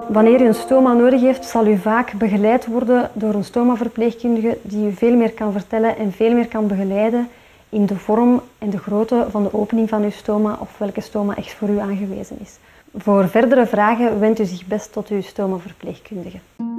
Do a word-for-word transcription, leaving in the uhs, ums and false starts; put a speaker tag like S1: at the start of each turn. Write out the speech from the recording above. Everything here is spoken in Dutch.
S1: Wanneer u een stoma nodig heeft, zal u vaak begeleid worden door een stomaverpleegkundige die u veel meer kan vertellen en veel meer kan begeleiden in de vorm en de grootte van de opening van uw stoma of welke stoma echt voor u aangewezen is. Voor verdere vragen wendt u zich best tot uw stomaverpleegkundige.